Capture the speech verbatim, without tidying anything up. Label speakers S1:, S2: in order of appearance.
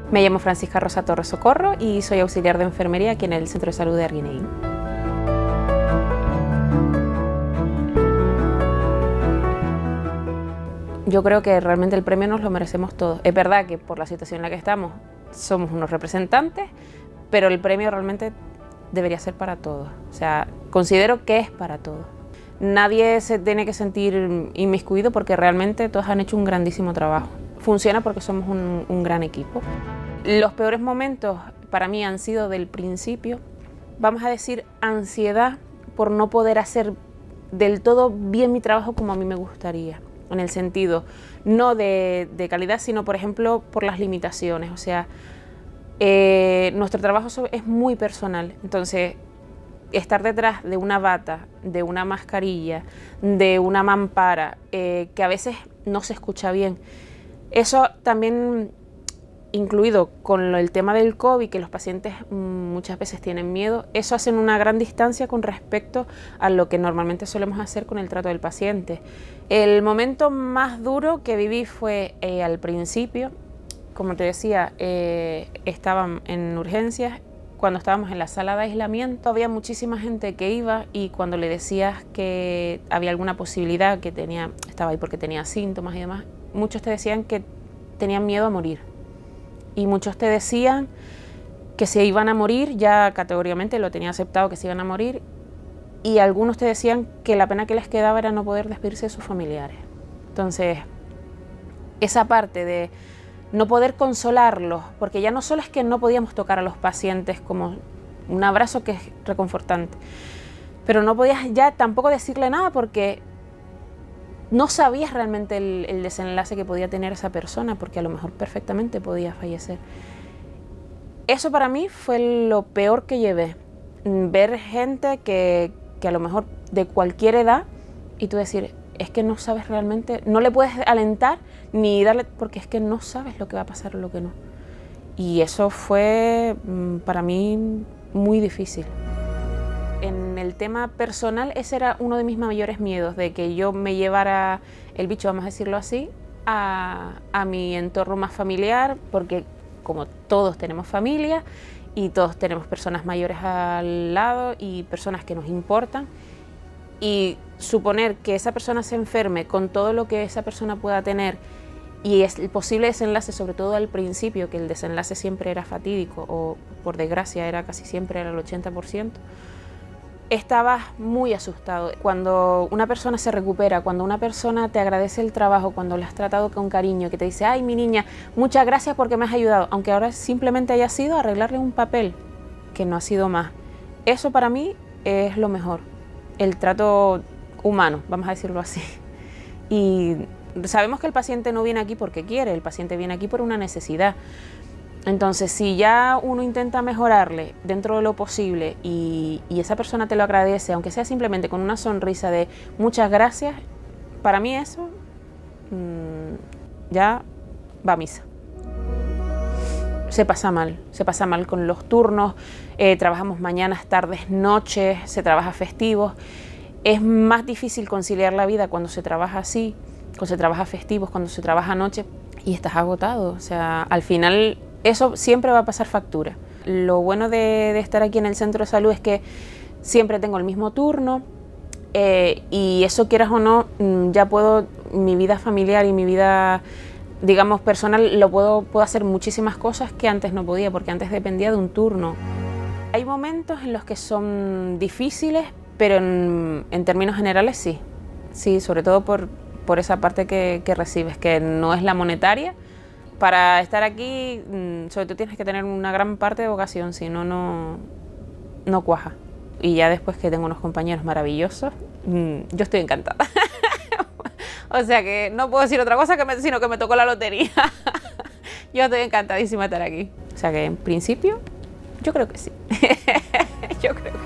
S1: Me llamo Francisca Rosa Torres Socorro y soy auxiliar de enfermería aquí en el Centro de Salud de Arguineguín. Yo creo que realmente el premio nos lo merecemos todos. Es verdad que por la situación en la que estamos somos unos representantes, pero el premio realmente debería ser para todos. O sea, considero que es para todos. Nadie se tiene que sentir inmiscuido porque realmente todos han hecho un grandísimo trabajo. Funciona porque somos un, un gran equipo. Los peores momentos para mí han sido del principio, vamos a decir, ansiedad por no poder hacer del todo bien mi trabajo como a mí me gustaría. En el sentido, no de, de calidad, sino por ejemplo por las limitaciones. O sea, eh, nuestro trabajo es muy personal, entonces estar detrás de una bata, de una mascarilla, de una mampara, eh, que a veces no se escucha bien, eso también incluido con el tema del COVID, que los pacientes muchas veces tienen miedo, eso hace una gran distancia con respecto a lo que normalmente solemos hacer con el trato del paciente. El momento más duro que viví fue eh, al principio, como te decía, eh, estaban en urgencias, cuando estábamos en la sala de aislamiento, había muchísima gente que iba y cuando le decías que había alguna posibilidad, que tenía, estaba ahí porque tenía síntomas y demás, muchos te decían que tenían miedo a morir. Y muchos te decían que se iban a morir, ya categóricamente lo tenía aceptado que se iban a morir, y algunos te decían que la pena que les quedaba era no poder despedirse de sus familiares. Entonces, esa parte de no poder consolarlos, porque ya no solo es que no podíamos tocar a los pacientes como un abrazo que es reconfortante, pero no podías ya tampoco decirle nada porque no sabías realmente el, el desenlace que podía tener esa persona, porque a lo mejor perfectamente podía fallecer. Eso para mí fue lo peor que llevé, ver gente que, que a lo mejor de cualquier edad y tú decir, es que no sabes realmente, no le puedes alentar ni darle, porque es que no sabes lo que va a pasar o lo que no. Y eso fue para mí muy difícil. En el tema personal, ese era uno de mis mayores miedos, de que yo me llevara el bicho, vamos a decirlo así, a, a mi entorno más familiar, porque como todos tenemos familia y todos tenemos personas mayores al lado y personas que nos importan, y suponer que esa persona se enferme con todo lo que esa persona pueda tener y es el posible desenlace, sobre todo al principio, que el desenlace siempre era fatídico o por desgracia era casi siempre era el ochenta por ciento, estabas muy asustado. Cuando una persona se recupera, cuando una persona te agradece el trabajo, cuando la has tratado con cariño, que te dice, ay mi niña, muchas gracias porque me has ayudado, aunque ahora simplemente haya sido arreglarle un papel, que no ha sido más. Eso para mí es lo mejor, el trato humano, vamos a decirlo así. Y sabemos que el paciente no viene aquí porque quiere, el paciente viene aquí por una necesidad. Entonces, si ya uno intenta mejorarle dentro de lo posible y, y esa persona te lo agradece, aunque sea simplemente con una sonrisa de muchas gracias, para mí eso mmm, ya va a misa. Se pasa mal, se pasa mal con los turnos, eh, trabajamos mañanas, tardes, noches, se trabaja festivos. Es más difícil conciliar la vida cuando se trabaja así, cuando se trabaja festivos, cuando se trabaja noche y estás agotado. O sea, al final eso siempre va a pasar factura. Lo bueno de, de estar aquí en el centro de salud es que siempre tengo el mismo turno eh, y eso, quieras o no, ya puedo, mi vida familiar y mi vida, digamos, personal, lo puedo, puedo hacer muchísimas cosas que antes no podía, porque antes dependía de un turno. Hay momentos en los que son difíciles, pero en, en términos generales sí, sí, sobre todo por, por esa parte que, que recibes, que no es la monetaria. Para estar aquí, sobre todo tienes que tener una gran parte de vocación, si no, no, no cuaja. Y ya después que tengo unos compañeros maravillosos, yo estoy encantada. O sea que no puedo decir otra cosa que me, sino que me tocó la lotería. Yo estoy encantadísima de estar aquí. O sea que en principio, yo creo que sí. Yo creo.